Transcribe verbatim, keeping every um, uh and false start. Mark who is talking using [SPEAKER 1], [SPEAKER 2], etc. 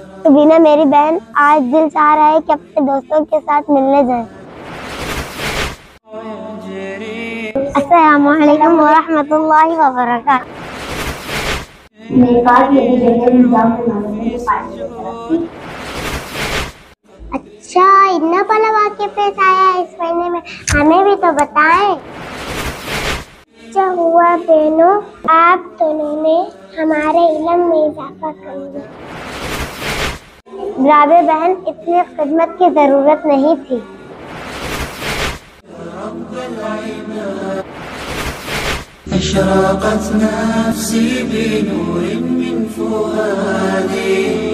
[SPEAKER 1] तो बिना मेरी बहन आज दिल चाह रहा है कि अपने दोस्तों के साथ मिलने जाएं। अस्सलामु अलैकुम व रहमतुल्लाहि व बरकातहू। अच्छा, इतना बड़ा वाक़या पेश आया है इस महीने में, हमें भी तो बताएं। अच्छा हुआ बहनों, आप दोनों ने हमारे इल्म में इजाफा कर दिया। राबे बहन, इतनी खिदमत की जरूरत नहीं थी।
[SPEAKER 2] अशरक़त नफ्सी बिनूर मिन फुआदी।